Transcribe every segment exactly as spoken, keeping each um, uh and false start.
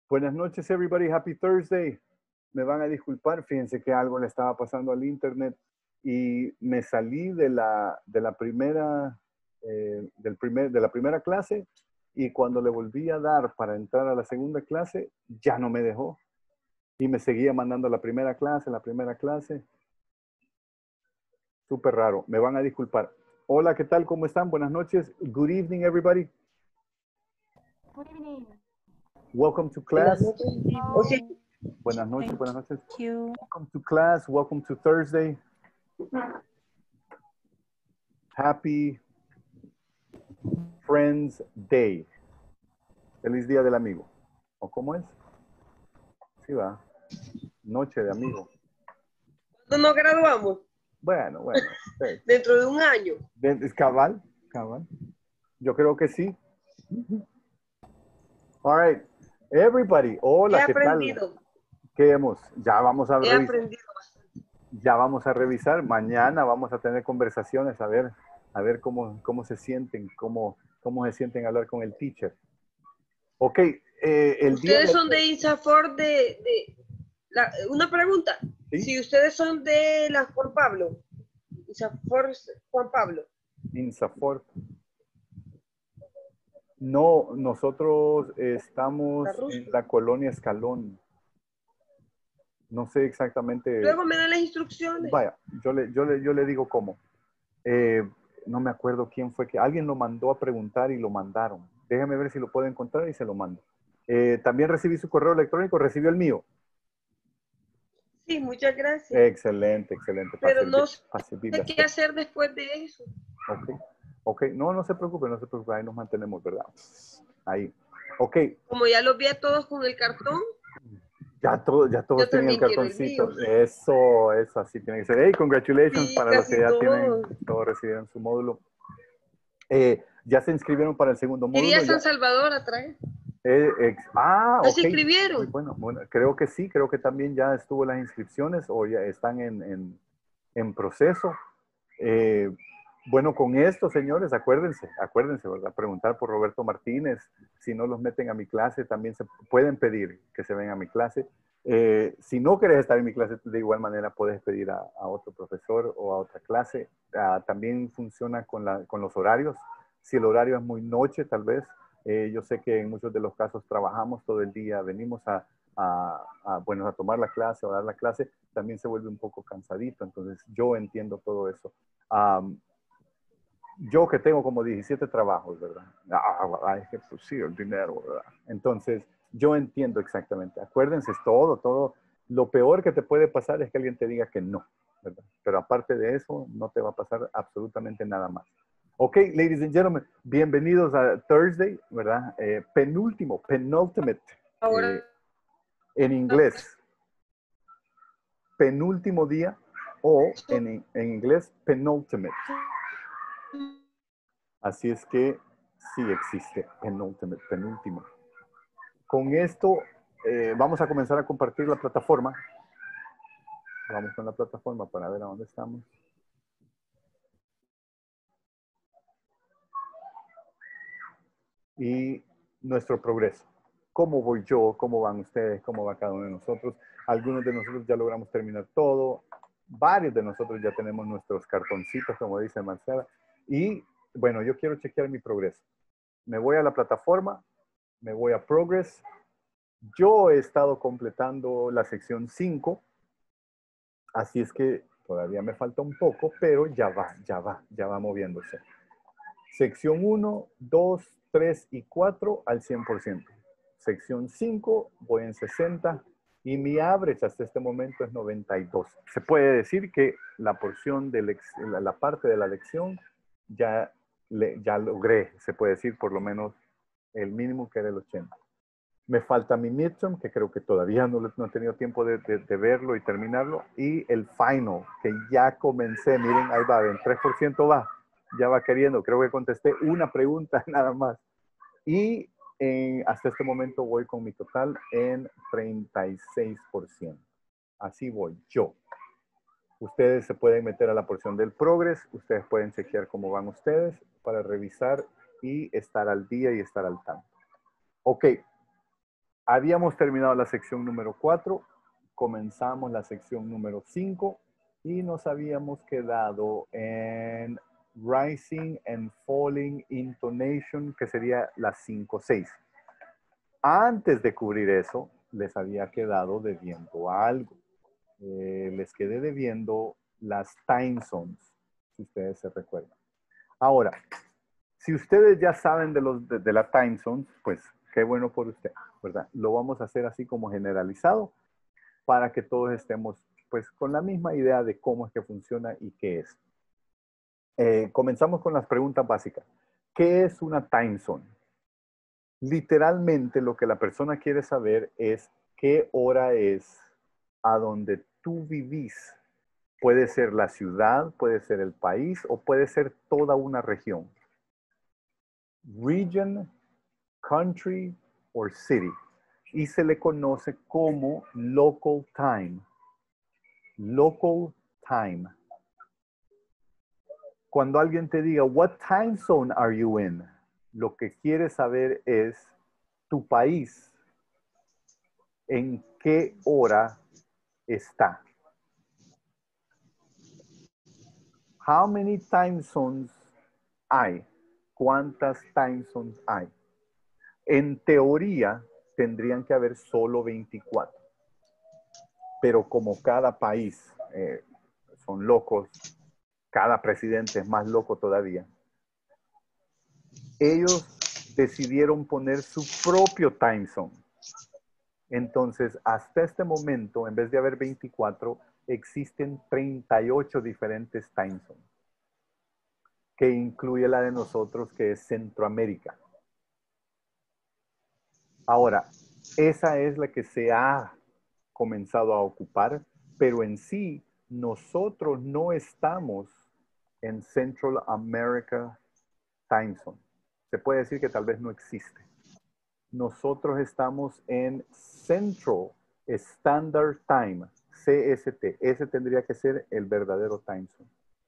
Buenas noches, everybody. Happy Thursday. Me van a disculpar, fíjense que algo le estaba pasando al internet y me salí de la, de la primera, eh, del primer, de la primera clase y cuando le volví a dar para entrar a la segunda clase, ya no me dejó. Y me seguía mandando la primera clase, la primera clase. Súper raro. Me van a disculpar. Hola, ¿qué tal? ¿Cómo están? Buenas noches. Good evening, everybody. Good evening. Welcome to Buenas class. noches. O sea, Buenas noches, Thank buenas noches. you. Welcome to class. Welcome to Thursday. Happy Friends Day. Feliz Día del Amigo. ¿O cómo es? Sí, va. Noche de amigo. ¿cuándo nos graduamos? Bueno, bueno. Sí. Dentro de un año. ¿Es cabal? Cabal. Yo creo que sí. All right. Everybody. He Hola, ¿qué tal? aprendido. ¿Qué hemos? Ya vamos a He revisar. aprendido bastante. Ya vamos a revisar. Mañana vamos a tener conversaciones a ver, a ver cómo, cómo se sienten, cómo, cómo se sienten hablar con el teacher. Ok, eh, el día Ustedes de son de INSAFOR de... de la- una pregunta. ¿Sí? Si ustedes son de la Juan Pablo. INSAFOR Juan Pablo. INSAFORP. No, nosotros estamos La Rusia. en la colonia Escalón. No sé exactamente. Luego me dan las instrucciones. Vaya, yo le, yo le, yo le digo cómo. Eh, no me acuerdo quién fue que alguien lo mandó a preguntar y lo mandaron. Déjeme ver si lo puedo encontrar y se lo mando. Eh, también recibí su correo electrónico, recibió el mío. Sí, muchas gracias. Excelente, excelente. Pero Para no servir- para sé servirle a qué usted. hacer después de eso. Ok, ok. No, no se preocupe, no se preocupe. Ahí nos mantenemos, ¿verdad? Ahí. Ok. Como ya los vi a todos con el cartón, Ya, todo, ya todos yo tienen el también quiero el cartoncito. mío. Eso, eso, así tiene que ser. Hey, congratulations Sí, para los que casi ya tienen, todos. todos recibieron su módulo. Eh, ya se inscribieron para el segundo Iría módulo. a Ya, San Salvador a traer. eh, ex- ah, ¿Ya ok. se Muy inscribieron? bueno, bueno. Creo que sí, creo que también ya estuvo las inscripciones o ya están en, en, en proceso. Eh, bueno, con esto, señores, acuérdense, acuérdense, ¿verdad? Preguntar por Roberto Martínez. Si no los meten a mi clase, también se pueden pedir que se vengan a mi clase. Eh, si no quieres estar en mi clase, de igual manera puedes pedir a, a otro profesor o a otra clase. Uh, también funciona con, la, con los horarios. Si el horario es muy noche, tal vez. Eh, yo sé que en muchos de los casos trabajamos todo el día, venimos a, a, a, bueno, a tomar la clase o a dar la clase, también se vuelve un poco cansadito. Entonces, yo entiendo todo eso. Um, yo que tengo como diecisiete trabajos, ¿verdad? Ah, hay que pues, sí, el dinero, ¿verdad? Entonces, yo entiendo exactamente. Acuérdense, es todo, todo. Lo peor que te puede pasar es que alguien te diga que no, ¿verdad? Pero aparte de eso, no te va a pasar absolutamente nada más. Ok, ladies and gentlemen, bienvenidos a Thursday, ¿verdad? Eh, penúltimo, penultimate, Ahora eh, en inglés. Penúltimo día o en, en inglés, penultimate. Así es que sí existe penultimate, penúltimo. Con esto eh, vamos a comenzar a compartir la plataforma. Vamos con la plataforma para ver a dónde estamos. Y nuestro progreso. ¿Cómo voy yo? ¿Cómo van ustedes? ¿Cómo va cada uno de nosotros? Algunos de nosotros ya logramos terminar todo. Varios de nosotros ya tenemos nuestros cartoncitos, como dice Marcela. Y bueno, yo quiero chequear mi progreso. Me voy a la plataforma, me voy a Progress. Yo he estado completando la sección cinco, así es que todavía me falta un poco, pero ya va, ya va, ya va moviéndose. Sección uno, dos, tres y cuatro al cien por ciento. Sección cinco, voy en sesenta y mi average hasta este momento es noventa y dos. Se puede decir que la porción de la, la parte de la lección ya, le, ya logré, se puede decir por lo menos el mínimo que era el ochenta. Me falta mi midterm, que creo que todavía no, no he tenido tiempo de, de, de, verlo y terminarlo. Y el final, que ya comencé. Miren, ahí va, en tres por ciento va. Ya va queriendo. Creo que contesté una pregunta nada más. Y en, hasta este momento voy con mi total en treinta y seis por ciento. Así voy yo. Ustedes se pueden meter a la porción del progress. Ustedes pueden chequear cómo van ustedes para revisar y estar al día y estar al tanto. Ok. Habíamos terminado la sección número cuatro, comenzamos la sección número cinco y nos habíamos quedado en rising and falling intonation, que sería la cinco seis. Antes de cubrir eso, les había quedado debiendo algo. Eh, les quedé debiendo las time zones, si ustedes se recuerdan. Ahora, si ustedes ya saben de, los, de, de la time zones, pues qué bueno por usted, ¿verdad? Lo vamos a hacer así como generalizado para que todos estemos pues con la misma idea de cómo es que funciona y qué es. Eh, comenzamos con las preguntas básicas. ¿Qué es una time zone? Literalmente lo que la persona quiere saber es qué hora es a donde tú vivís. Puede ser la ciudad, puede ser el país o puede ser toda una región. Region, country or city. Y se le conoce como local time. Local time. Cuando alguien te diga, what time zone are you in? Lo que quiere saber es tu país. ¿En qué hora está? How many time zones hay? ¿Cuántas time zones hay? En teoría, tendrían que haber solo veinticuatro. Pero como cada país eh, son locos, cada presidente es más loco todavía, ellos decidieron poner su propio time zone. Entonces, hasta este momento, en vez de haber veinticuatro, existen treinta y ocho diferentes time zones, que incluye la de nosotros, que es Centroamérica. Ahora, esa es la que se ha comenzado a ocupar, pero en sí, nosotros no estamos en Central America Time Zone. Se puede decir que tal vez no existe. Nosotros estamos en Central Standard Time, C S T. Ese tendría que ser el verdadero time zone.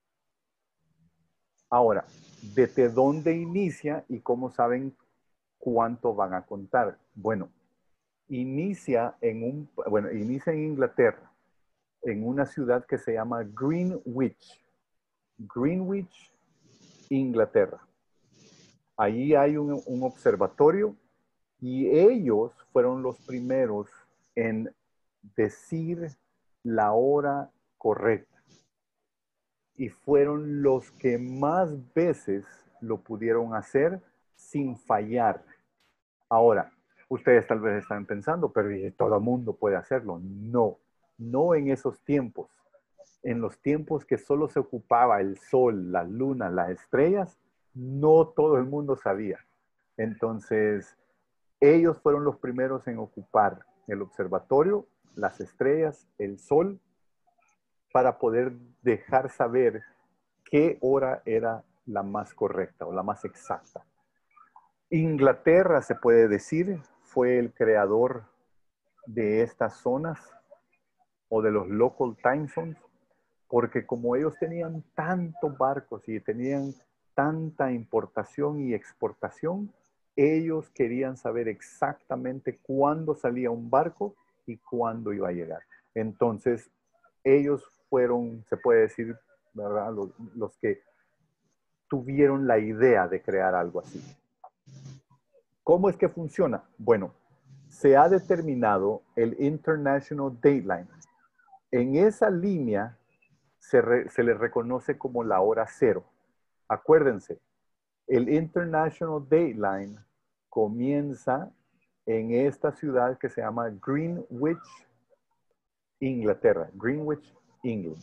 Ahora, ¿desde dónde inicia y cómo saben cuánto van a contar? Bueno, inicia en un, bueno, inicia en Inglaterra, en una ciudad que se llama Greenwich. Greenwich, Inglaterra. Allí hay un, un observatorio y ellos fueron los primeros en decir la hora correcta. Y fueron los que más veces lo pudieron hacer sin fallar. Ahora, ustedes tal vez están pensando, pero todo el mundo puede hacerlo. No, no en esos tiempos. En los tiempos que solo se ocupaba el sol, la luna, las estrellas, no todo el mundo sabía. Entonces, ellos fueron los primeros en ocupar el observatorio, las estrellas, el sol, para poder dejar saber qué hora era la más correcta o la más exacta. Inglaterra, se puede decir, fue el creador de estas zonas o de los local time zones, porque como ellos tenían tantos barcos y tenían tanta importación y exportación, ellos querían saber exactamente cuándo salía un barco y cuándo iba a llegar. Entonces, ellos fueron, se puede decir, ¿verdad?, los, los que tuvieron la idea de crear algo así. ¿Cómo es que funciona? Bueno, se ha determinado el International Dateline. En esa línea se, re, se le reconoce como la hora cero. Acuérdense, el International Dateline comienza en esta ciudad que se llama Greenwich, Inglaterra. Greenwich, England.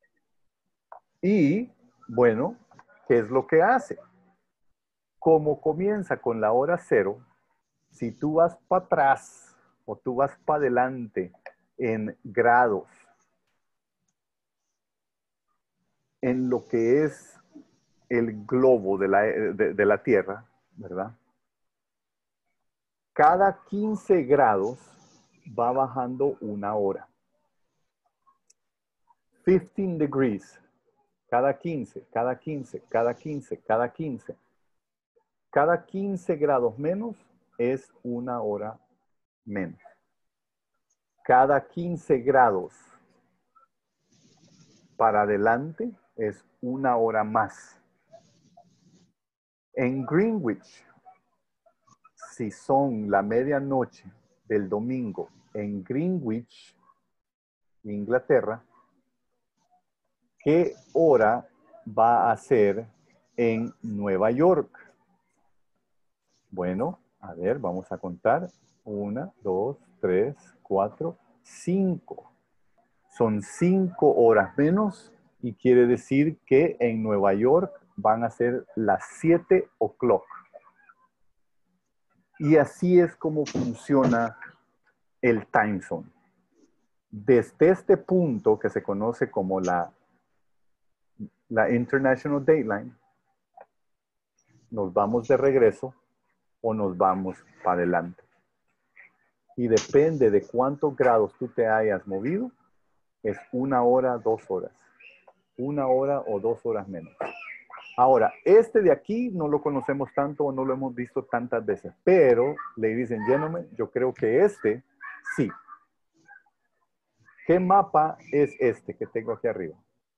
Y, bueno, ¿qué es lo que hace? Como comienza con la hora cero, si tú vas para atrás o tú vas para adelante en grados, en lo que es el globo de la, de, de la Tierra, ¿verdad? Cada quince grados va bajando una hora. quince degrees. Cada quince, cada quince, cada quince, cada quince. Cada quince grados menos es una hora menos. Cada quince grados para adelante es una hora más. En Greenwich, si son la medianoche del domingo en Greenwich, Inglaterra, ¿qué hora va a ser en Nueva York? Bueno, a ver, vamos a contar. Una, dos, tres, cuatro, cinco. Son cinco horas menos y quiere decir que en Nueva York van a ser las siete o'clock. Y así es como funciona el time zone. Desde este punto que se conoce como la, la International Dayline, nos vamos de regreso o nos vamos para adelante. Y depende de cuántos grados tú te hayas movido, es una hora, dos horas. Una hora o dos horas menos. Ahora, este de aquí no lo conocemos tanto o no lo hemos visto tantas veces, pero, ladies and gentlemen, yo creo que este, sí. ¿Qué mapa es este que tengo aquí arriba?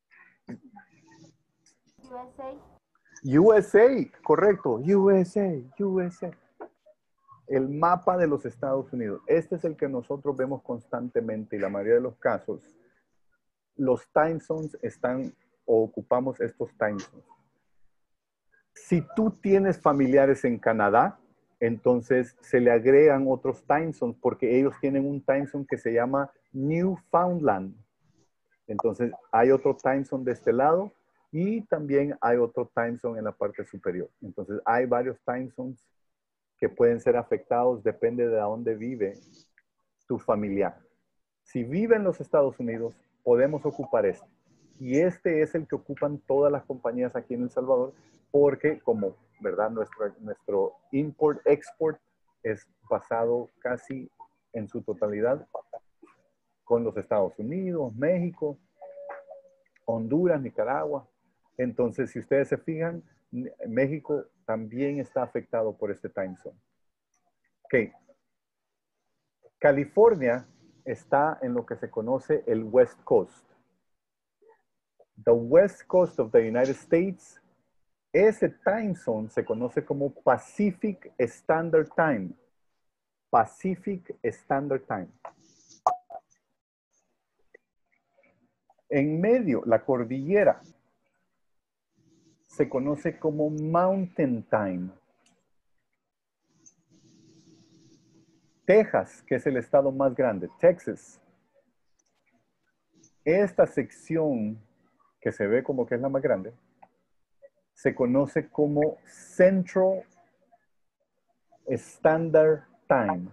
U S A. U S A, correcto. U S A, U S A. El mapa de los Estados Unidos. Este es el que nosotros vemos constantemente y la mayoría de los casos, los time zones están o ocupamos estos time zones. Si tú tienes familiares en Canadá, entonces se le agregan otros time zones porque ellos tienen un time zone que se llama Newfoundland. Entonces hay otro time zone de este lado y también hay otro time zone en la parte superior. Entonces hay varios time zones que pueden ser afectados, depende de dónde vive tu familiar. Si vive en los Estados Unidos, podemos ocupar este. Y este es el que ocupan todas las compañías aquí en El Salvador, porque como, ¿verdad? Nuestro, nuestro import-export es basado casi en su totalidad con los Estados Unidos, México, Honduras, Nicaragua. Entonces, si ustedes se fijan, México también está afectado por este time zone. Ok. California está en lo que se conoce el West Coast. The West Coast of the United States, ese time zone se conoce como Pacific Standard Time. Pacific Standard Time. En medio, la cordillera se conoce como Mountain Time. Texas, que es el estado más grande, Texas. Esta sección que se ve como que es la más grande, se conoce como Central Standard Time.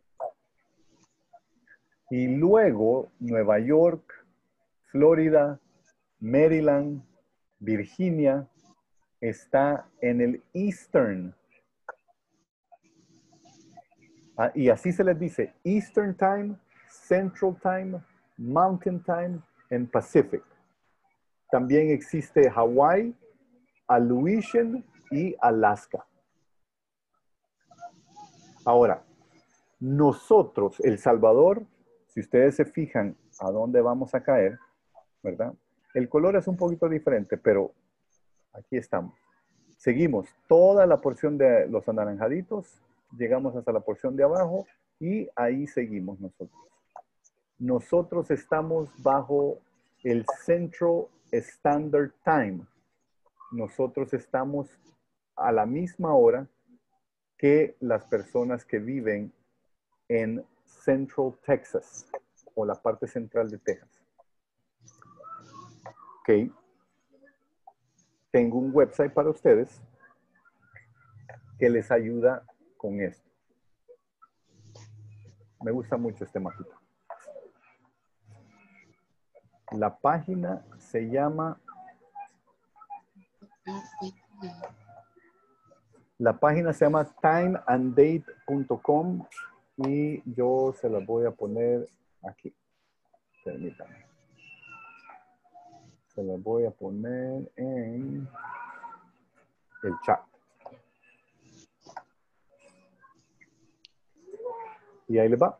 Y luego Nueva York, Florida, Maryland, Virginia, está en el Eastern. Ah, y así se les dice, Eastern Time, Central Time, Mountain Time, and Pacific. También existe Hawaii, Aleutian y Alaska. Ahora, nosotros, El Salvador, si ustedes se fijan a dónde vamos a caer, ¿verdad? El color es un poquito diferente, pero aquí estamos. Seguimos toda la porción de los anaranjaditos, llegamos hasta la porción de abajo y ahí seguimos nosotros. Nosotros estamos bajo el Central Standard Time. Nosotros estamos a la misma hora que las personas que viven en Central Texas o la parte central de Texas. Ok. Tengo un website para ustedes que les ayuda con esto. Me gusta mucho este mapita. La página se llama... La página se llama time and date punto com y yo se la voy a poner aquí. Permítanme. Se la voy a poner en el chat. Y ahí les va.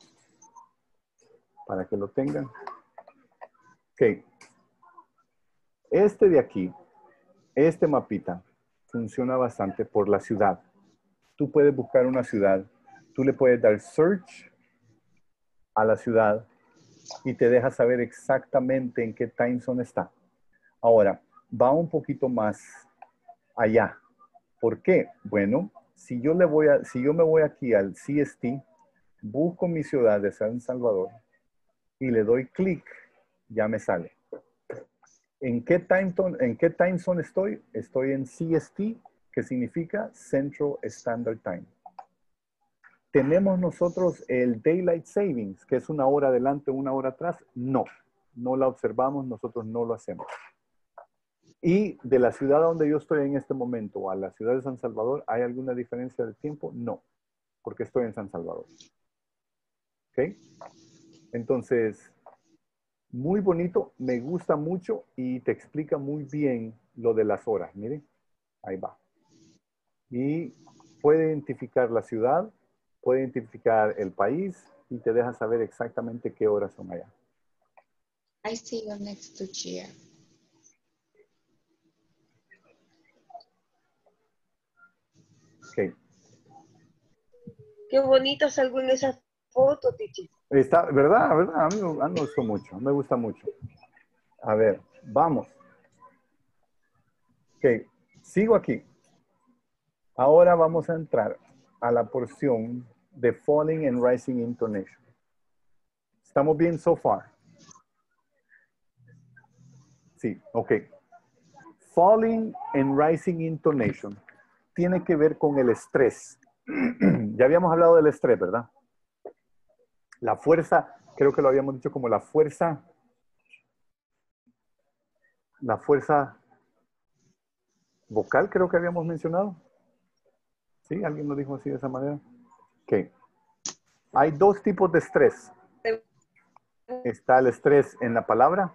Para que lo tengan. Ok. Este de aquí, este mapita, funciona bastante por la ciudad. Tú puedes buscar una ciudad. Tú le puedes dar search a la ciudad y te deja saber exactamente en qué time zone está. Ahora, va un poquito más allá. ¿Por qué? Bueno, si yo, le voy a, si yo me voy aquí al C S T, busco mi ciudad de San Salvador y le doy clic, ya me sale. ¿En qué time zone, en qué time zone estoy? Estoy en C S T, que significa Central Standard Time. ¿Tenemos nosotros el Daylight Savings, que es una hora adelante, una hora atrás? No, no la observamos, nosotros no lo hacemos. Y de la ciudad donde yo estoy en este momento a la ciudad de San Salvador, ¿hay alguna diferencia de tiempo? No, porque estoy en San Salvador. ¿Ok? Entonces, muy bonito, me gusta mucho y te explica muy bien lo de las horas. Miren, ahí va. Y puede identificar la ciudad, puede identificar el país y te deja saber exactamente qué horas son allá. I see you next to Chia. Ok. Qué bonito salgo en esa foto, teacher. Está, ¿verdad? ¿Verdad? A mí, a mí me gustó mucho, me gusta mucho. A ver, vamos. Ok, sigo aquí. Ahora vamos a entrar a la porción de falling and rising intonation. ¿Estamos bien so far? Sí, ok. Falling and rising intonation tiene que ver con el estrés. Ya habíamos hablado del estrés, ¿verdad? La fuerza, creo que lo habíamos dicho como la fuerza, la fuerza vocal, creo que habíamos mencionado. ¿Sí? ¿Alguien lo dijo así de esa manera? Ok. Hay dos tipos de estrés. Está el estrés en la palabra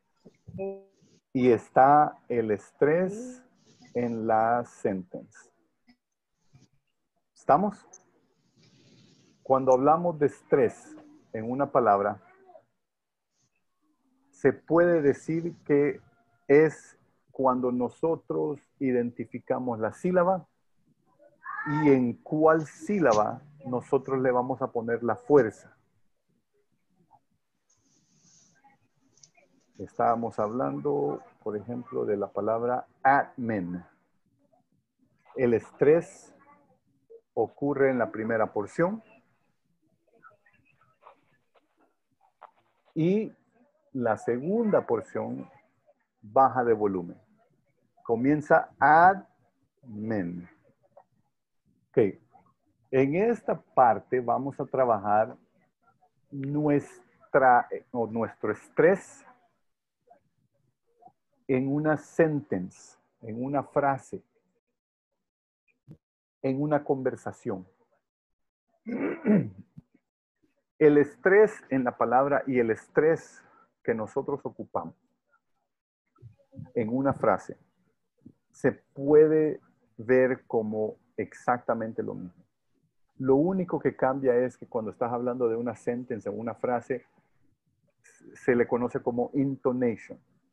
y está el estrés en la sentence. ¿Estamos? Cuando hablamos de estrés en una palabra, se puede decir que es cuando nosotros identificamos la sílaba y en cuál sílaba nosotros le vamos a poner la fuerza. Estábamos hablando, por ejemplo, de la palabra admin. El estrés ocurre en la primera porción y la segunda porción baja de volumen. Comienza admin. Ok. En esta parte vamos a trabajar nuestra, o nuestro estrés en una sentence, en una frase, en una conversación. El estrés en la palabra y el estrés que nosotros ocupamos en una frase se puede ver como exactamente lo mismo. Lo único que cambia es que cuando estás hablando de una sentence o una frase, se le conoce como intonation.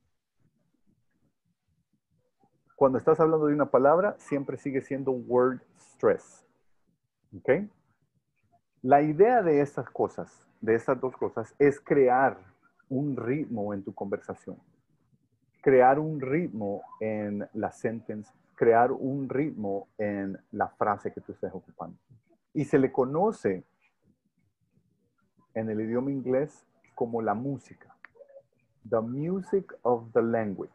Cuando estás hablando de una palabra, siempre sigue siendo word stress. ¿Ok? La idea de estas cosas, de estas dos cosas, es crear un ritmo en tu conversación. Crear un ritmo en la sentence, crear un ritmo en la frase que tú estés ocupando. Y se le conoce en el idioma inglés como la música. The music of the language.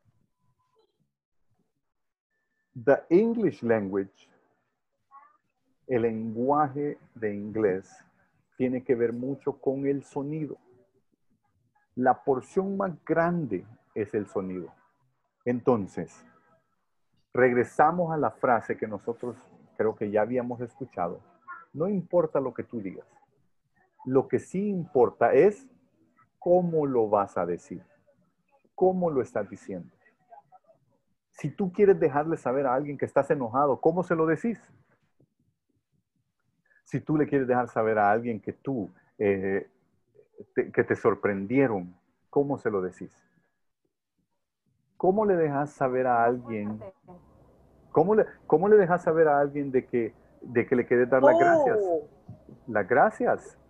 The English language, el lenguaje de inglés, tiene que ver mucho con el sonido. La porción más grande es el sonido. Entonces, regresamos a la frase que nosotros creo que ya habíamos escuchado. No importa lo que tú digas. Lo que sí importa es cómo lo vas a decir. ¿Cómo lo estás diciendo? Si tú quieres dejarle saber a alguien que estás enojado, ¿cómo se lo decís? Si tú le quieres dejar saber a alguien que tú, eh, te, que te sorprendieron, ¿cómo se lo decís? ¿Cómo le dejas saber a alguien? ¿Cómo le, cómo le dejas saber a alguien de que, de que le quieres dar las gracias? Oh, Las gracias.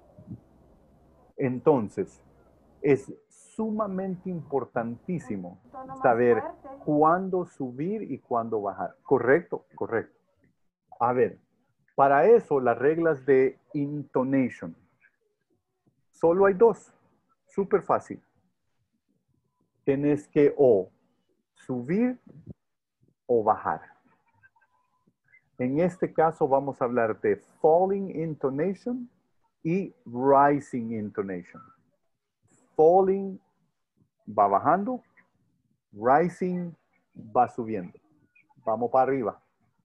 Entonces, es sumamente importantísimo saber cuándo subir y cuándo bajar. Correcto, correcto. A ver, para eso las reglas de intonation. Solo hay dos. Súper fácil. Tienes que o subir o bajar. En este caso vamos a hablar de falling intonation y rising intonation. Falling va bajando, rising va subiendo. Vamos para arriba.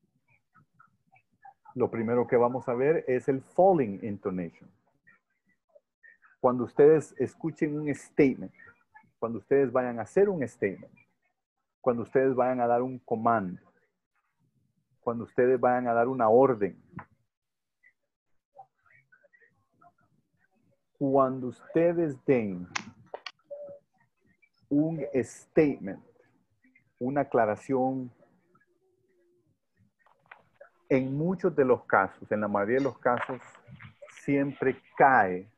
Lo primero que vamos a ver es el falling intonation. Cuando ustedes escuchen un statement, cuando ustedes vayan a hacer un statement, cuando ustedes vayan a dar un comando, cuando ustedes vayan a dar una orden, cuando ustedes den un statement, una aclaración, en muchos de los casos, en la mayoría de los casos, siempre cae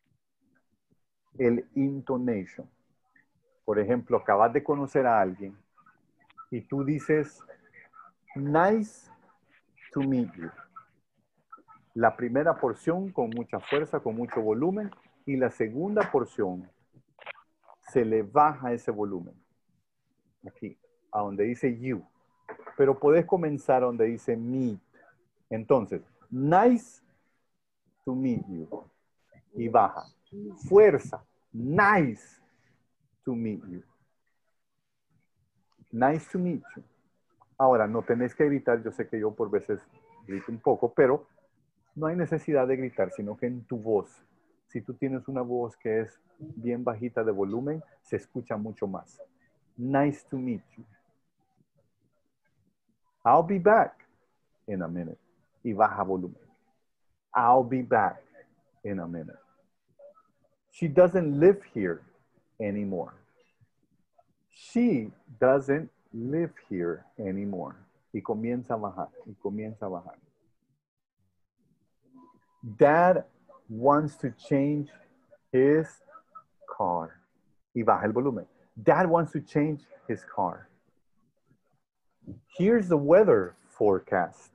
el intonation. Por ejemplo, acabas de conocer a alguien y tú dices, nice to meet you. La primera porción con mucha fuerza, con mucho volumen, y la segunda porción se le baja ese volumen. Aquí, a donde dice you. Pero puedes comenzar donde dice meet. Entonces, nice to meet you. Y baja. Fuerza. Nice to meet you. Nice to meet you. Ahora, no tenés que gritar. Yo sé que yo por veces grito un poco, pero no hay necesidad de gritar, sino que en tu voz. Si tú tienes una voz que es bien bajita de volumen, se escucha mucho más. Nice to meet you. I'll be back in a minute. Y baja volumen. I'll be back in a minute. She doesn't live here anymore. She doesn't live here anymore. Y comienza a bajar, y comienza a bajar. Dad wants to change his car. Y baja el volumen. Dad wants to change his car. Here's the weather forecast.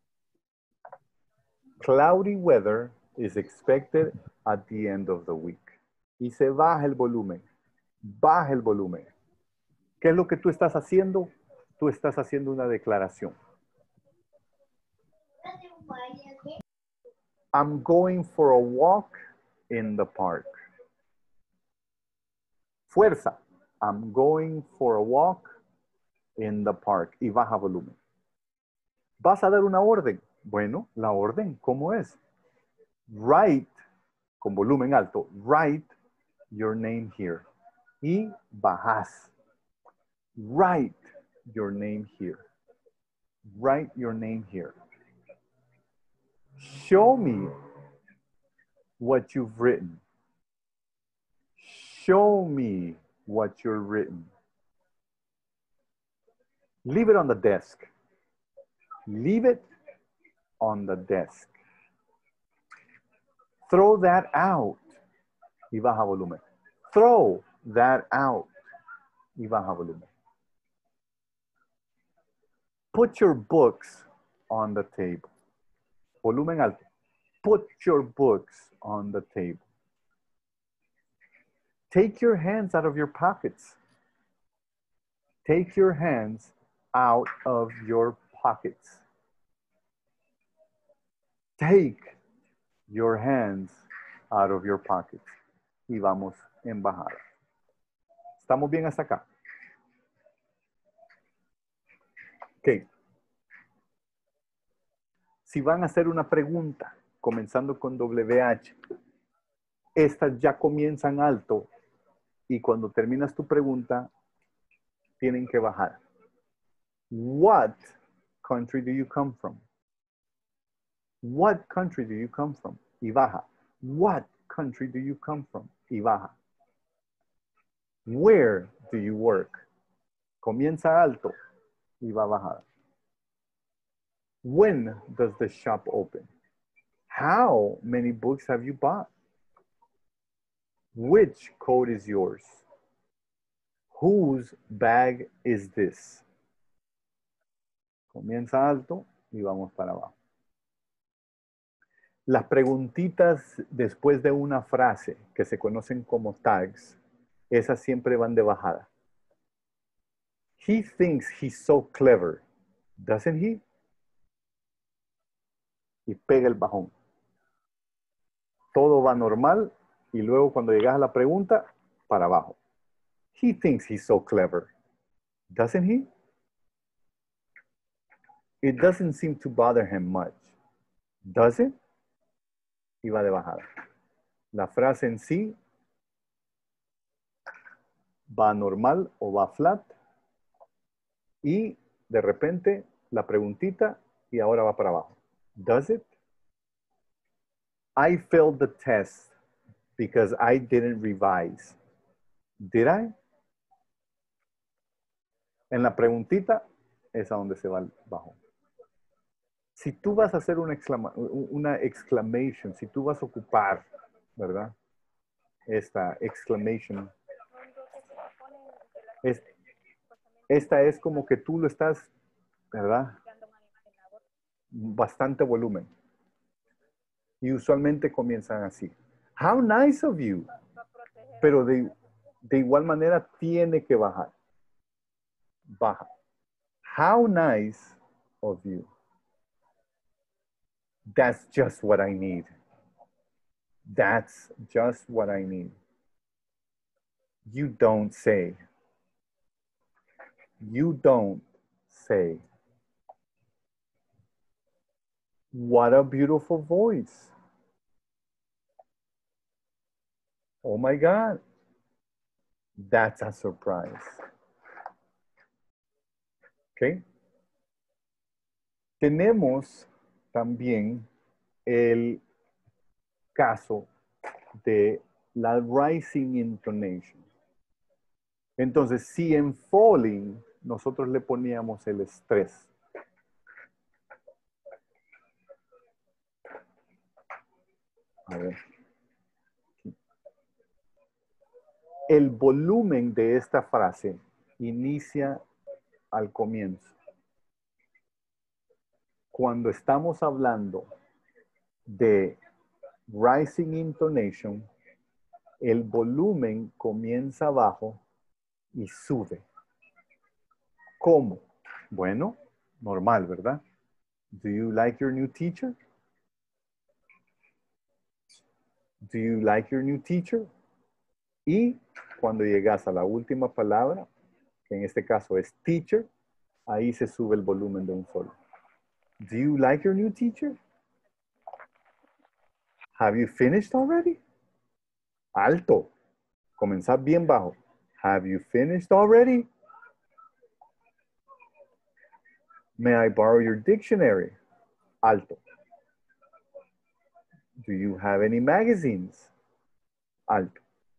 Cloudy weather is expected at the end of the week. Y se baja el volumen. Baja el volumen. ¿Qué es lo que tú estás haciendo? Tú estás haciendo una declaración. I'm going for a walk in the park. Fuerza. I'm going for a walk in the park. Y baja volumen. ¿Vas a dar una orden? Bueno, la orden, ¿cómo es? Write, con volumen alto, write your name here. Y bajas. Write your name here. Write your name here. Show me what you've written. Show me what you're written. Leave it on the desk. Leave it on the desk. Throw that out. Y baja volumen. Throw that out. Y baja volumen. Put your books on the table. Volumen alto. Put your books on the table. Take your hands out of your pockets. Take your hands out of your pockets. Take your hands out of your pockets. Y vamos en bajada. ¿Estamos bien hasta acá? Ok. Si van a hacer una pregunta, comenzando con W H, estas ya comienzan alto y cuando terminas tu pregunta, tienen que bajar. What country do you come from? What country do you come from? Y baja. What country do you come from? Y baja. Where do you work? Comienza alto y va bajada. When does the shop open? How many books have you bought? Which coat is yours? Whose bag is this? Comienza alto y vamos para abajo. Las preguntitas después de una frase que se conocen como tags, esas siempre van de bajada. He thinks he's so clever, doesn't he? Y pega el bajón. Todo va normal y luego cuando llegas a la pregunta, para abajo. He thinks he's so clever, doesn't he? It doesn't seem to bother him much, does it? Y va de bajada. La frase en sí va normal o va flat y de repente la preguntita y ahora va para abajo. Does it? I failed the test because I didn't revise. Did I? En la preguntita es a donde se va el bajón. Si tú vas a hacer una, exclama, una exclamation, si tú vas a ocupar, ¿verdad? Esta exclamation. Es, esta es como que tú lo estás, ¿verdad? Bastante volumen. Y usualmente comienzan así. How nice of you. Pero de, de igual manera tiene que bajar. Baja. How nice of you. That's just what I need. That's just what I need. You don't say. You don't say. What a beautiful voice. Oh my God. That's a surprise. Okay. Tenemos también el caso de la rising intonation. Entonces, si en falling nosotros le poníamos el estrés. A ver. El volumen de esta frase inicia al comienzo. Cuando estamos hablando de rising intonation, el volumen comienza abajo y sube. ¿Cómo? Bueno, normal, ¿verdad? Do you like your new teacher? Do you like your new teacher? Y cuando llegas a la última palabra, que en este caso es teacher, ahí se sube el volumen de un solo. Do you like your new teacher? Have you finished already? Alto. Comenzar bien bajo. Have you finished already? May I borrow your dictionary? Alto. Do you have any magazines? Alto.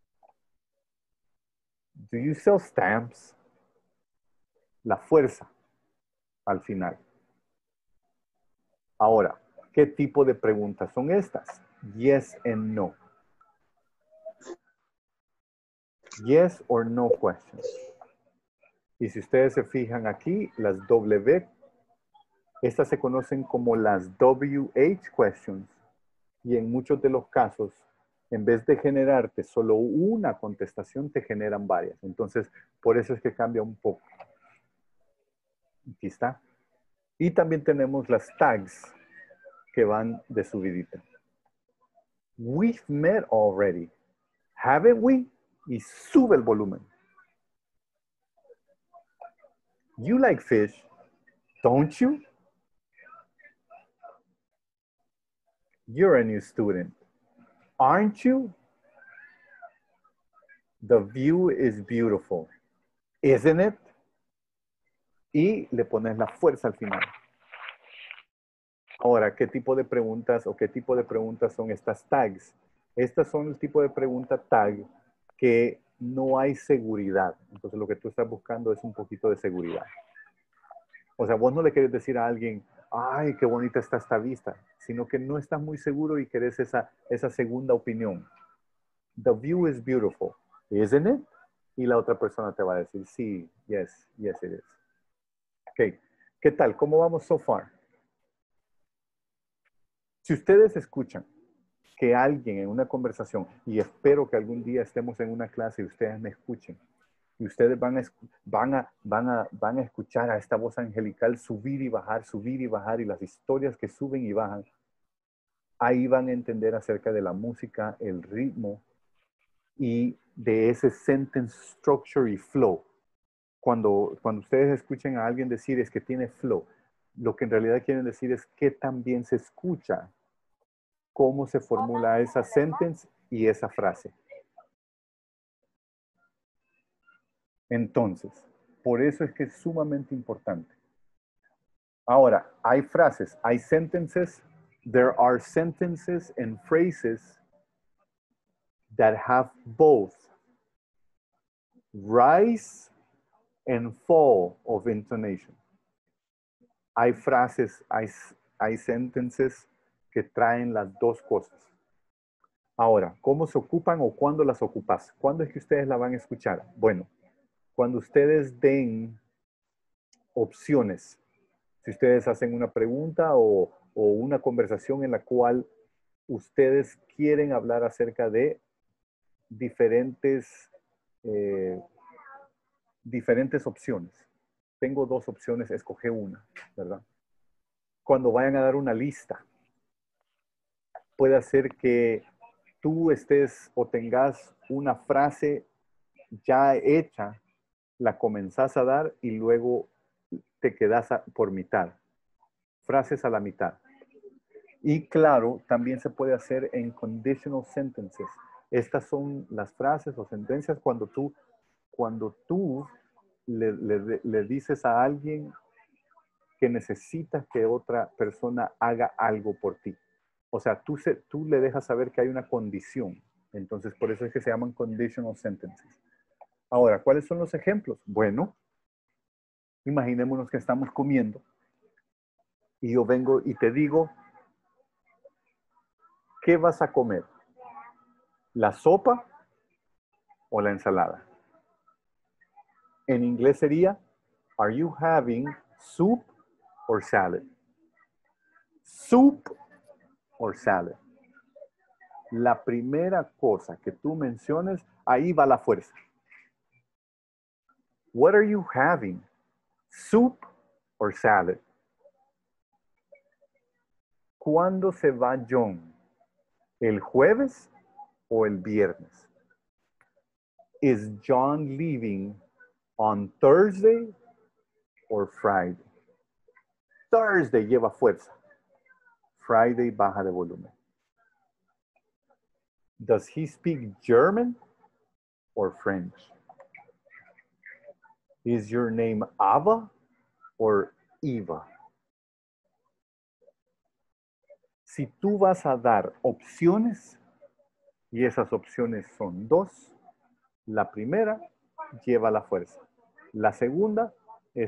Do you sell stamps? La fuerza al final. Ahora, ¿qué tipo de preguntas son estas? Yes and no. Yes or no questions. Y si ustedes se fijan aquí, las W, estas se conocen como las W H questions. Y en muchos de los casos, en vez de generarte solo una contestación, te generan varias. Entonces, por eso es que cambia un poco. Aquí está. Y también tenemos las tags que van de subidita. We've met already. Haven't we? Y sube el volumen. You like fish, don't you? You're a new student, aren't you? The view is beautiful, isn't it? Y le pones la fuerza al final. Ahora, ¿qué tipo de preguntas o qué tipo de preguntas son estas tags? Estas son el tipo de pregunta tag que no hay seguridad. Entonces, lo que tú estás buscando es un poquito de seguridad. O sea, vos no le querés decir a alguien, ay, qué bonita está esta vista, sino que no estás muy seguro y querés esa, esa segunda opinión. The view is beautiful, isn't it? Y la otra persona te va a decir, sí, yes, yes it is. Ok, ¿qué tal? ¿Cómo vamos so far? Si ustedes escuchan que alguien en una conversación, y espero que algún día estemos en una clase y ustedes me escuchen, y ustedes van a, van a, van a, van a escuchar a esta voz angelical subir y bajar, subir y bajar, y las historias que suben y bajan, ahí van a entender acerca de la música, el ritmo, y de ese sentence structure y flow. Cuando, cuando ustedes escuchen a alguien decir es que tiene flow, lo que en realidad quieren decir es que también se escucha cómo se formula esa sentence y esa frase. Entonces, por eso es que es sumamente importante. Ahora, hay frases, hay sentences, there are sentences and phrases that have both rise and fall of intonation. Hay frases, hay, hay sentences que traen las dos cosas. Ahora, ¿cómo se ocupan o cuándo las ocupas? ¿Cuándo es que ustedes la van a escuchar? Bueno, cuando ustedes den opciones, si ustedes hacen una pregunta o, o una conversación en la cual ustedes quieren hablar acerca de diferentes, eh, diferentes opciones. Tengo dos opciones, escoge una, ¿verdad? Cuando vayan a dar una lista, puede ser que tú estés o tengas una frase ya hecha, la comenzás a dar y luego te quedas a, por mitad. Frases a la mitad. Y claro, también se puede hacer en conditional sentences. Estas son las frases o sentencias cuando tú, cuando tú le, le, le dices a alguien que necesitas que otra persona haga algo por ti. O sea, tú, se, tú le dejas saber que hay una condición. Entonces, por eso es que se llaman conditional sentences. Ahora, ¿cuáles son los ejemplos? Bueno, imaginémonos que estamos comiendo y yo vengo y te digo, ¿qué vas a comer? ¿La sopa o la ensalada? En inglés sería, are you having soup or salad? Soup or salad. La primera cosa que tú menciones, ahí va la fuerza. What are you having? Soup or salad? ¿Cuándo se va John? ¿El jueves o el viernes? Is John leaving on Thursday or Friday? Thursday lleva fuerza. Friday baja de volumen. Does he speak German or French? Is your name Ava or Eva? Si tú vas a dar opciones, y esas opciones son dos, la primera lleva la fuerza. La segunda es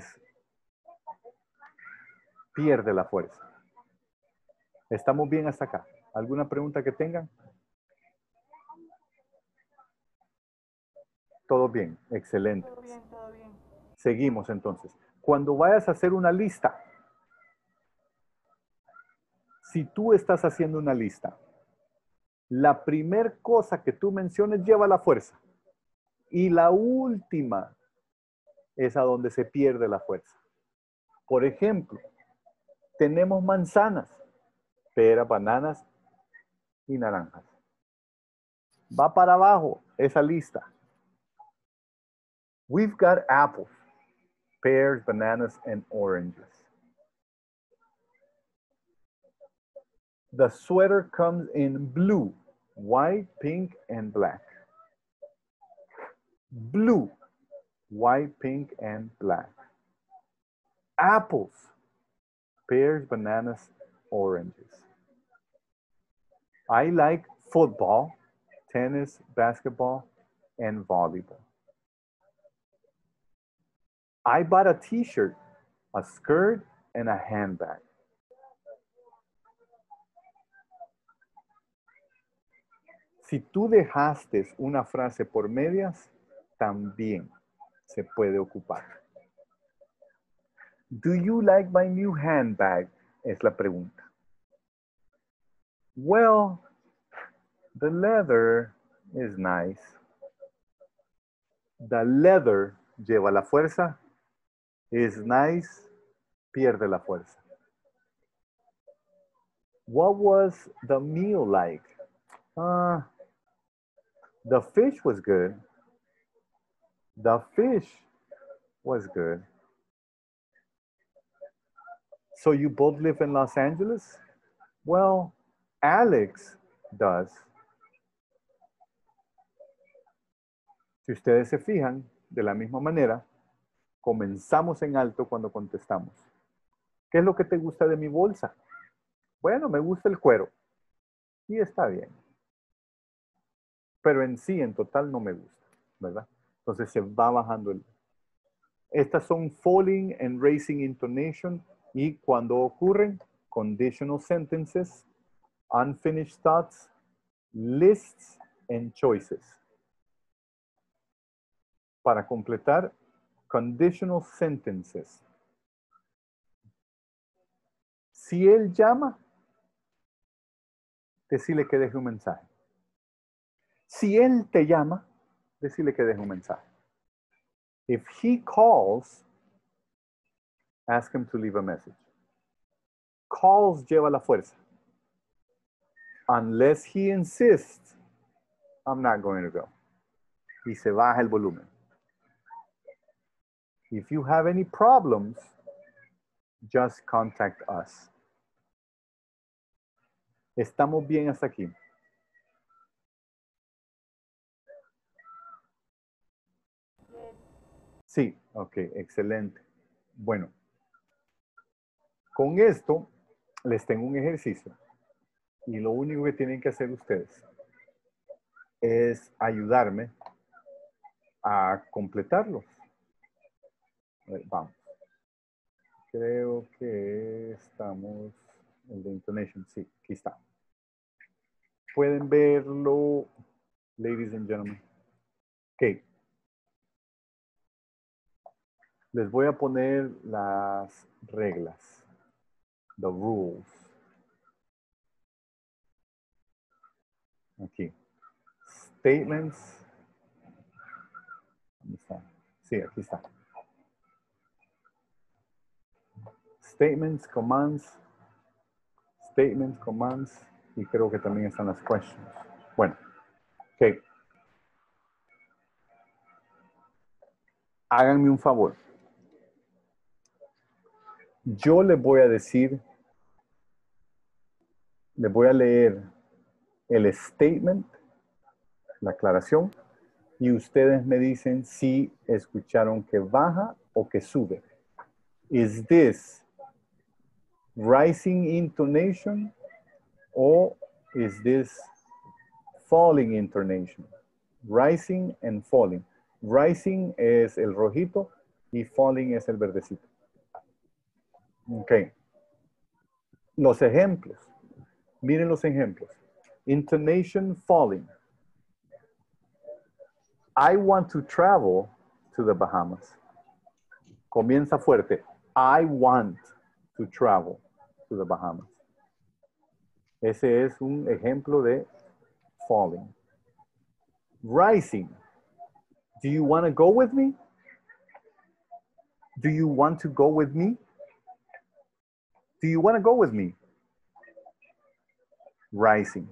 pierde la fuerza. ¿Estamos bien hasta acá? ¿Alguna pregunta que tengan? Todo bien, excelente. Todo bien, todo bien. Seguimos entonces. Cuando vayas a hacer una lista, si tú estás haciendo una lista, la primer cosa que tú menciones lleva la fuerza. Y la última es a donde se pierde la fuerza. Por ejemplo, tenemos manzanas, peras, bananas y naranjas. Va para abajo esa lista. We've got apples, pears, bananas, and oranges. The sweater comes in blue, white, pink, and black. Blue, white, pink, and black. Apples, pears, bananas, oranges. I like football, tennis, basketball, and volleyball. I bought a t-shirt, a skirt, and a handbag. Si tú dejaste una frase por medias, también se puede ocupar. Do you like my new handbag? Es la pregunta. Well, the leather is nice. The leather lleva la fuerza. Is nice, pierde la fuerza. What was the meal like? Uh, the fish was good. The fish was good. So you both live in Los Angeles? Well, Alex does. Si ustedes se fijan, de la misma manera, comenzamos en alto cuando contestamos. ¿Qué es lo que te gusta de mi bolsa? Bueno, me gusta el cuero. Y está bien. Pero en sí, en total, no me gusta, ¿verdad? Entonces se va bajando el... Estas son falling and raising intonation. Y cuando ocurren, conditional sentences, unfinished thoughts, lists, and choices. Para completar, conditional sentences. Si él llama, decirle que deje un mensaje. Si él te llama, decirle que deje un mensaje. If he calls, ask him to leave a message. Calls lleva la fuerza. Unless he insists, I'm not going to go. Y se baja el volumen. If you have any problems, just contact us. ¿Estamos bien hasta aquí? Sí, ok, excelente. Bueno, con esto les tengo un ejercicio y lo único que tienen que hacer ustedes es ayudarme a completarlos. A ver, vamos. Creo que estamos en the intonation. Sí, aquí está. Pueden verlo, ladies and gentlemen. Ok. Les voy a poner las reglas. The rules. Aquí. Statements. ¿Dónde está? Sí, aquí está. Statements, commands. Statements, commands. Y creo que también están las questions. Bueno. Ok. Háganme un favor. Yo les voy a decir, les voy a leer el statement, la aclaración, y ustedes me dicen si escucharon que baja o que sube. Is this rising intonation or is this falling intonation? Rising and falling. Rising es el rojito y falling es el verdecito. Ok. Los ejemplos. Miren los ejemplos. Intonation falling. I want to travel to the Bahamas. Comienza fuerte. I want to travel to the Bahamas. Ese es un ejemplo de falling. Rising. Do you want to go with me? Do you want to go with me? Do you want to go with me? Rising.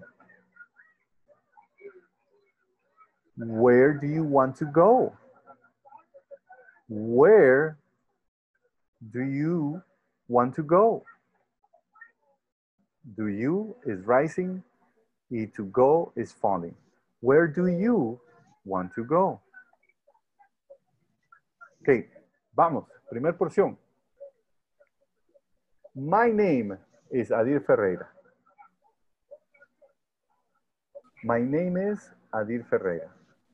Where do you want to go? Where do you want to go? Do you is rising y to go is falling. Where do you want to go? Ok, vamos, primer porción. My name is Adir Ferreira. My name is Adir Ferreira.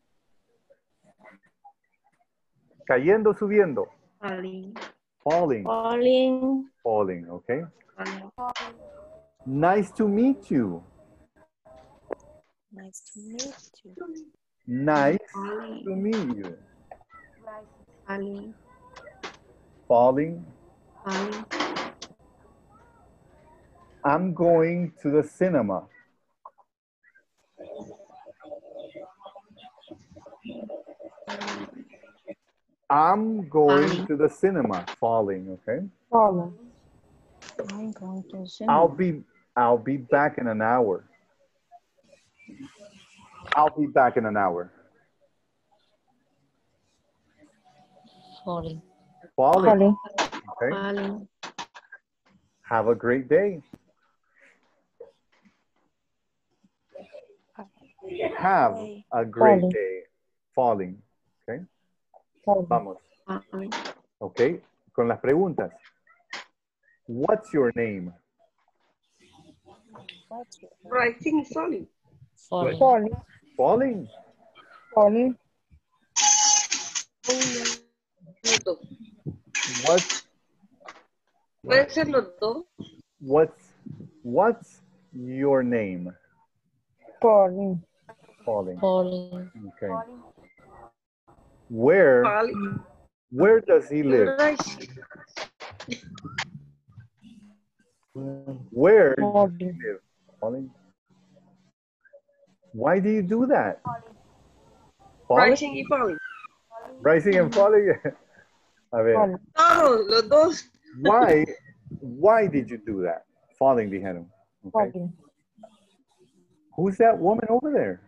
Cayendo, subiendo. Falling. Falling. Falling. Falling, okay? Falling. Nice to meet you. Nice to meet you. Nice Falling. to meet you. Falling. Falling. Falling. I'm going to the cinema. I'm going Falling. to the cinema. Falling, okay? Falling. I'm going to cinema. I'll be I'll be back in an hour. I'll be back in an hour. Falling. Falling. Okay. Falling. Have a great day. Have a great Falling. day. Falling. Okay. Falling. Vamos. Falling. Ok. Con las preguntas. What's your name? Rising is falling. Falling. Falling. Falling. Falling. Los dos. What? Pueden ser los dos. What's What's your name? Falling. Falling. Falling. Okay. Where Falling. Where does he live? Rising. Where does he Falling. live? Falling. Why do you do that? Falling? Rising y falling. Rising and falling. A ver. Falling. Todos, los dos. Why? Why did you do that? Falling, dijeron. Okay. Falling. Who's that woman over there?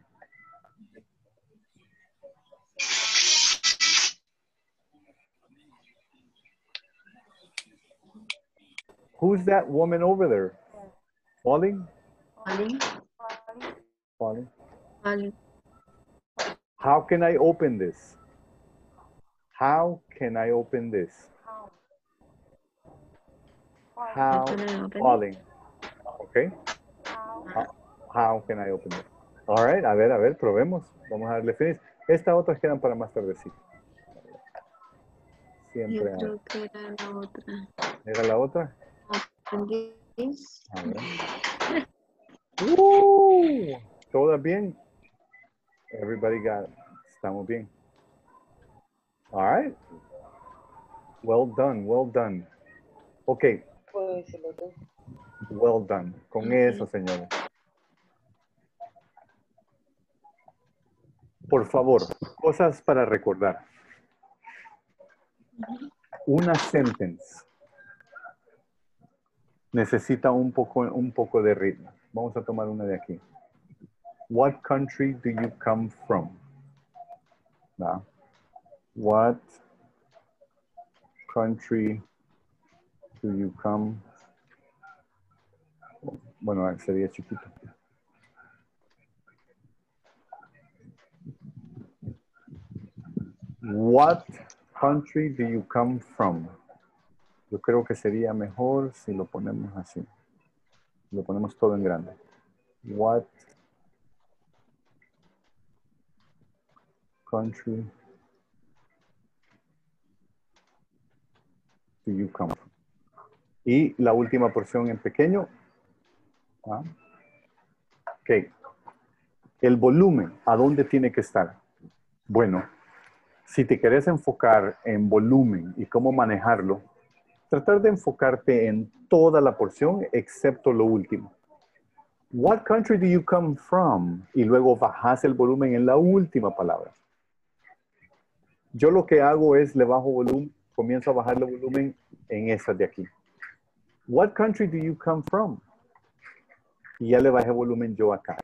Who's that woman over there? Falling? Falling. Falling. Falling. How can I open this? How can I open this? How? Can I open it? Falling. Okay. How, how can I open it? All right. A ver, a ver, probemos. Vamos a darle finish. Estas otras quedan para más tardecito. Yo Siempre hay. creo que era la otra. ¿Era la otra? Open this. A ver. Uh, ¿Todas bien? Everybody got it. Estamos bien. All right. Well done, well done. Okay, Puede ser los dos. well done. Con eso, señores. Por favor, cosas para recordar. Una sentence necesita un poco, un poco de ritmo. Vamos a tomar una de aquí. What country do you come from? ¿No? What country do you come? Bueno, sería chiquito. What country do you come from? Yo creo que sería mejor si lo ponemos así. Lo ponemos todo en grande. What country do you come from? Y la última porción en pequeño. ¿Ah? Ok. El volumen, ¿a dónde tiene que estar? Bueno, si te quieres enfocar en volumen y cómo manejarlo, tratar de enfocarte en toda la porción excepto lo último. What country do you come from? Y luego bajas el volumen en la última palabra. Yo lo que hago es le bajo volumen, comienzo a bajar el volumen en esa de aquí. What country do you come from? Y ya le bajé volumen yo acá.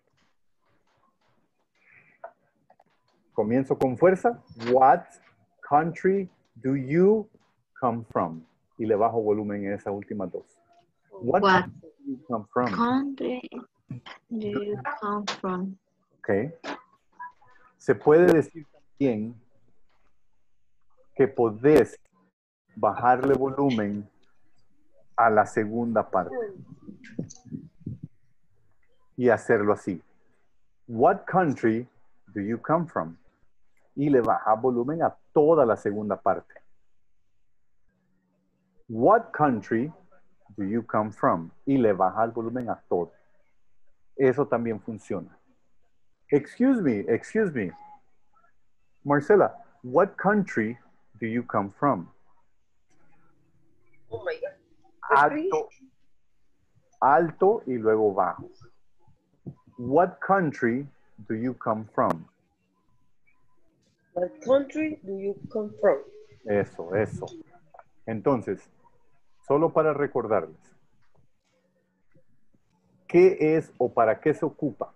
Comienzo con fuerza. What country do you come from? Y le bajo volumen en esas últimas dos. What, What country do you come from? country do you come from? Okay. Se puede decir también que podés bajarle volumen a la segunda parte. Y hacerlo así. What country do you come from? Y le baja volumen a toda la segunda parte. What country do you come from? Y le baja el volumen a todo. Eso también funciona. Excuse me, excuse me. Marcela, what country do you come from? Oh my God. Alto, alto y luego bajo. What country do you come from? What country do you come from? Eso, eso. Entonces, solo para recordarles, ¿qué es o para qué se ocupa?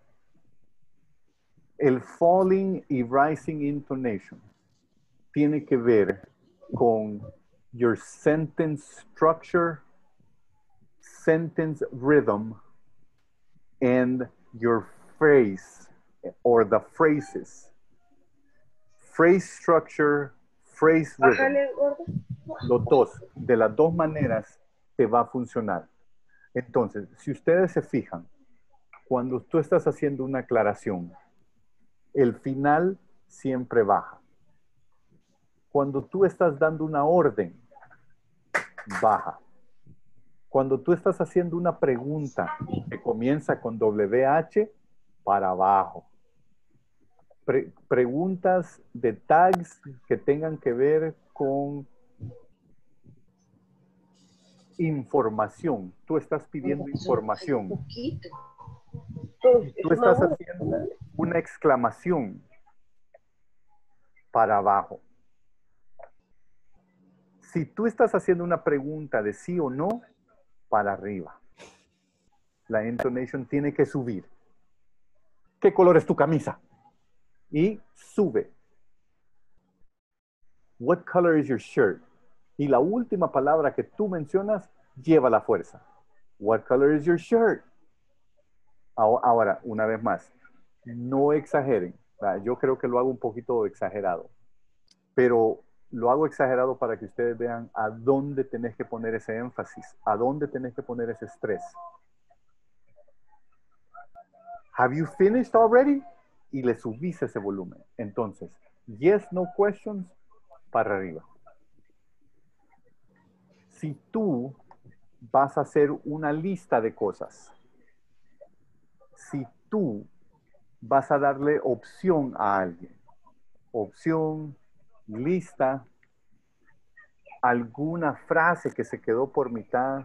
El falling y rising intonation tiene que ver con your sentence structure, sentence rhythm, and your phrase or the phrases. Phrase structure, phrase rhythm. Bájale, gordo. Los dos, de las dos maneras te va a funcionar. Entonces, si ustedes se fijan, cuando tú estás haciendo una aclaración, el final siempre baja. Cuando tú estás dando una orden, baja. Cuando tú estás haciendo una pregunta que comienza con W H, para abajo. Pre- preguntas de tags que tengan que ver con información. Tú estás pidiendo información. Un poquito. Entonces, Tú es una estás hora. haciendo una exclamación para abajo. Si tú estás haciendo una pregunta de sí o no, para arriba. La intonation tiene que subir. ¿Qué color es tu camisa? Y sube. What color is your shirt? Y la última palabra que tú mencionas lleva la fuerza. What color is your shirt? Ahora, una vez más, no exageren. Yo creo que lo hago un poquito exagerado, pero lo hago exagerado para que ustedes vean a dónde tenés que poner ese énfasis, a dónde tenés que poner ese estrés. Have you finished already? Y le subís ese volumen. Entonces, yes, no questions, para arriba. Si tú vas a hacer una lista de cosas, si tú vas a darle opción a alguien, opción, lista, alguna frase que se quedó por mitad,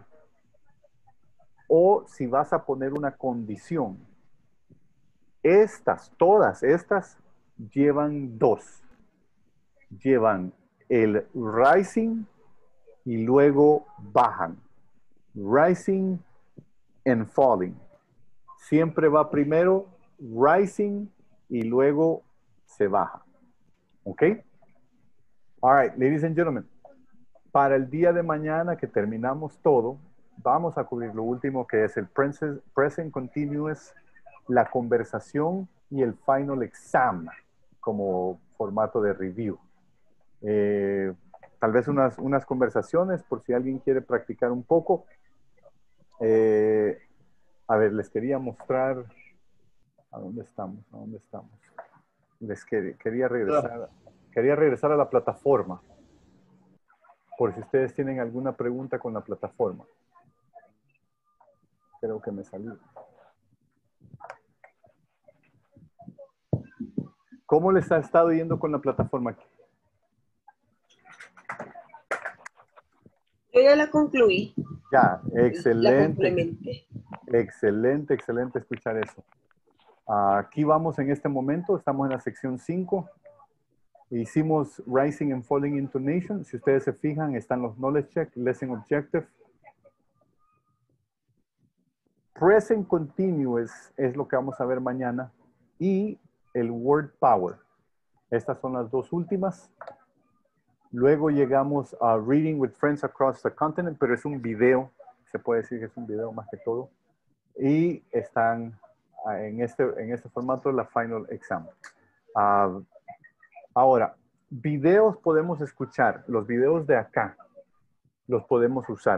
o si vas a poner una condición, estas, todas estas, llevan dos. Llevan el rising y luego bajan. Rising and falling. Siempre va primero rising y luego se baja. ¿Ok? All right, ladies and gentlemen. Para el día de mañana que terminamos todo, vamos a cubrir lo último que es el present, present continuous, la conversación y el final exam como formato de review. Eh, tal vez unas, unas conversaciones por si alguien quiere practicar un poco. Eh, a ver, les quería mostrar a dónde estamos, a dónde estamos. Les quer, quería regresar, quería regresar a la plataforma por si ustedes tienen alguna pregunta con la plataforma. Creo que me salí. ¿Cómo les ha estado yendo con la plataforma aquí? Yo ya la concluí. Ya, La excelente. complementé. Excelente, excelente escuchar eso. Aquí vamos en este momento, estamos en la sección cinco. Hicimos Rising and Falling Intonation. Si ustedes se fijan, están los Knowledge Check, Lesson Objective. Present Continuous es lo que vamos a ver mañana. Y el Word Power. Estas son las dos últimas. Luego llegamos a Reading with Friends Across the Continent, pero es un video. Se puede decir que es un video más que todo. Y están en este, en este formato la Final Exam. Uh, ahora, videos podemos escuchar. Los videos de acá los podemos usar.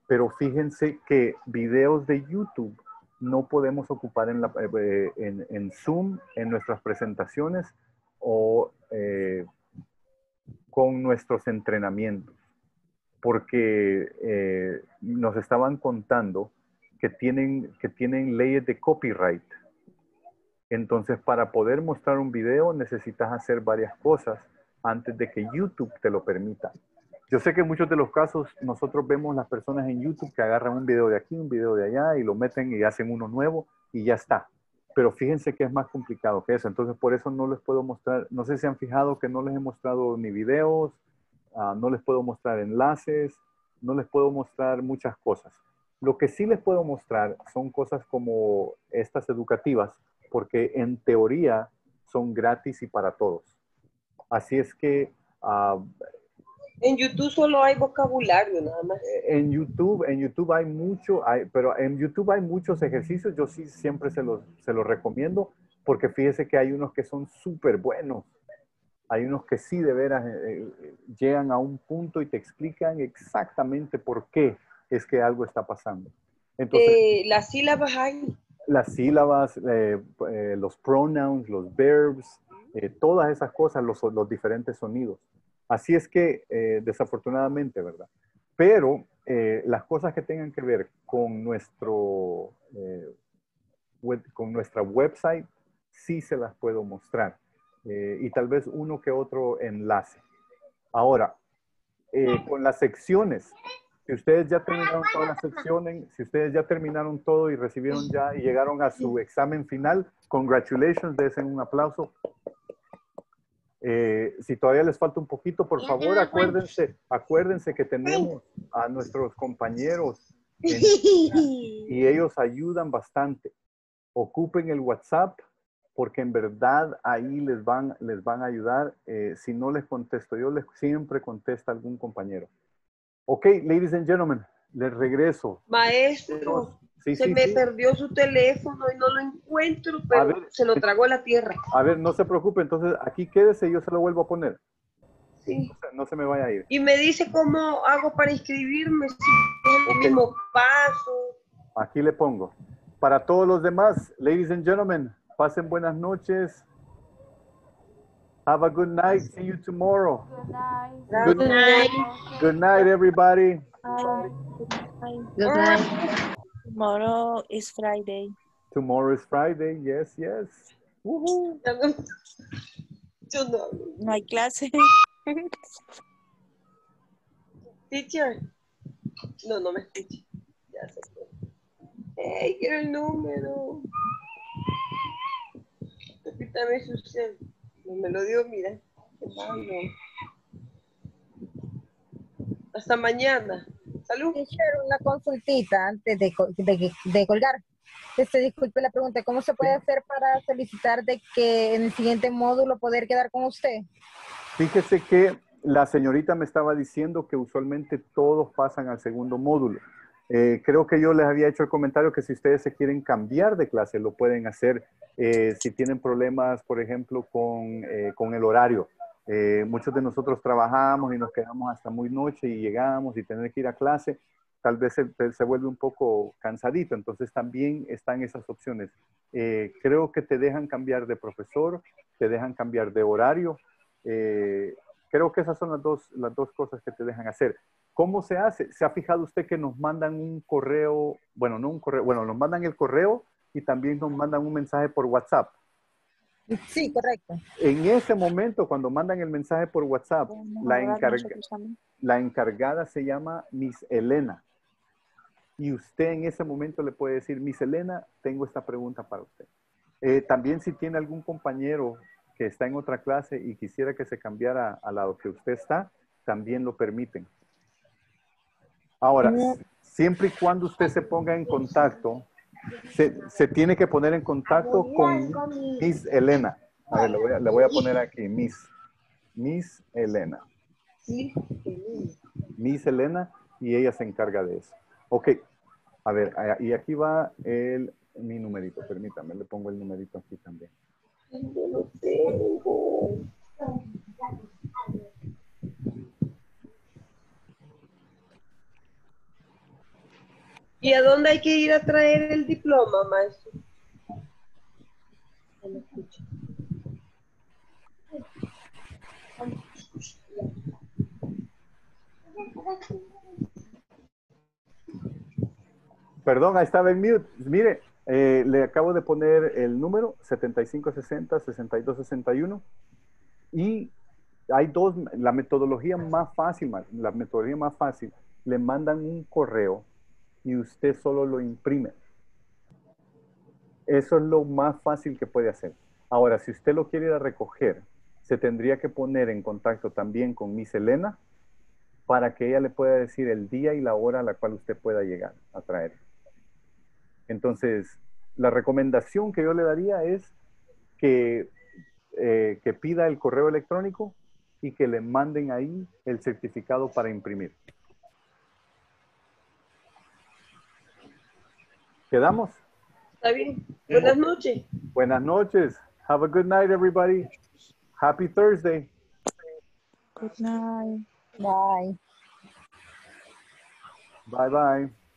pero fíjense que videos de YouTube no podemos ocupar en, la, eh, en, en Zoom, en nuestras presentaciones o eh, con nuestros entrenamientos, porque eh, nos estaban contando que tienen, que tienen leyes de copyright. Entonces, para poder mostrar un video necesitas hacer varias cosas antes de que YouTube te lo permita. Yo sé que en muchos de los casos nosotros vemos las personas en YouTube que agarran un video de aquí, un video de allá y lo meten y hacen uno nuevo y ya está. Pero fíjense que es más complicado que eso. Entonces, por eso no les puedo mostrar, no sé si han fijado que no les he mostrado ni videos, uh, no les puedo mostrar enlaces, no les puedo mostrar muchas cosas. Lo que sí les puedo mostrar son cosas como estas educativas, porque en teoría son gratis y para todos. Así es que... Uh, en YouTube solo hay vocabulario, nada más. En YouTube, en YouTube hay mucho, hay, pero en YouTube hay muchos ejercicios. Yo sí siempre se los, se los recomiendo, porque fíjese que hay unos que son súper buenos. Hay unos que sí de veras eh, llegan a un punto y te explican exactamente por qué es que algo está pasando. Entonces, eh, las sílabas hay. Las sílabas, eh, eh, los pronouns, los verbs, eh, todas esas cosas, los, los diferentes sonidos. Así es que, eh, desafortunadamente, ¿verdad? Pero eh, las cosas que tengan que ver con, nuestro, eh, web, con nuestra website, sí se las puedo mostrar. Eh, y tal vez uno que otro enlace. Ahora, eh, con las secciones, si ustedes ya terminaron todas las secciones, si ustedes ya terminaron todo y recibieron ya y llegaron a su examen final, congratulations, desen un aplauso. Eh, si todavía les falta un poquito, por favor, acuérdense, acuérdense que tenemos a nuestros compañeros en, y ellos ayudan bastante. Ocupen el WhatsApp porque en verdad ahí les van, les van a ayudar. Eh, si no les contesto yo, les siempre contesta algún compañero. Ok, ladies and gentlemen, les regreso. Maestro, sí, se sí, me sí. perdió su teléfono y no lo encuentro, pero ver, se lo tragó la tierra. A ver, no se preocupe, entonces aquí quédese y yo se lo vuelvo a poner. Sí. No se, no se me vaya a ir. Y me dice cómo hago para inscribirme, si es el Okay. mismo paso. Aquí le pongo. Para todos los demás, ladies and gentlemen, pasen buenas noches. Have a good night. See you tomorrow. Good night. Good Good night. Good night, everybody. Bye. Good night. Tomorrow is Friday. Tomorrow is Friday. Yes, yes. Woohoo. Yo no hablo. No hay clase. Teacher. No, no me escucha. Ya se fue. Hey, quiero el número. Repítame su cel. No me lo dio, mira. Qué malo. Hasta mañana. Salud. Teacher, una consultita antes de, col- de, de colgar. Este, disculpe la pregunta, ¿cómo se puede hacer para solicitar de que en el siguiente módulo poder quedar con usted? Fíjese que la señorita me estaba diciendo que usualmente todos pasan al segundo módulo. Eh, creo que yo les había hecho el comentario que si ustedes se quieren cambiar de clase, lo pueden hacer eh, si tienen problemas, por ejemplo, con, eh, con el horario. Eh, muchos de nosotros trabajamos y nos quedamos hasta muy noche y llegamos y tener que ir a clase, tal vez se, se vuelve un poco cansadito, entonces también están esas opciones. Eh, creo que te dejan cambiar de profesor, te dejan cambiar de horario. Eh, creo que esas son las dos, las dos cosas que te dejan hacer. ¿Cómo se hace? ¿Se ha fijado usted que nos mandan un correo? Bueno, no un correo, bueno, nos mandan el correo y también nos mandan un mensaje por WhatsApp. Sí, correcto. En ese momento, cuando mandan el mensaje por WhatsApp, la, encarga, la encargada se llama Miss Elena. Y usted en ese momento le puede decir, Miss Elena, tengo esta pregunta para usted. Eh, también si tiene algún compañero que está en otra clase y quisiera que se cambiara a la que usted está, también lo permiten. Ahora, siempre y cuando usted se ponga en contacto, se, se tiene que poner en contacto con Miss Elena. A ver, le voy a, le voy a poner aquí, Miss. Miss Elena. Miss Elena, y ella se encarga de eso. Ok, a ver, y aquí va el, mi numerito, permítame, le pongo el numerito aquí también. Yo no tengo. ¿Y a dónde hay que ir a traer el diploma, maestro? No me escucho. Perdón, ahí estaba en mute. Mire, eh, le acabo de poner el número setenta y cinco sesenta, sesenta y dos sesenta y uno y hay dos, la metodología más fácil, la metodología más fácil, le mandan un correo y usted solo lo imprime. Eso es lo más fácil que puede hacer. Ahora, si usted lo quiere ir a recoger, se tendría que poner en contacto también con Miss Elena para que ella le pueda decir el día y la hora a la cual usted pueda llegar a traer. Entonces, la recomendación que yo le daría es que, eh, que pida el correo electrónico y que le manden ahí el certificado para imprimir. ¿Quedamos? Está bien. Buenas noches. Buenas noches. Have a good night, everybody. Happy Thursday. Good night. Bye. Bye, bye.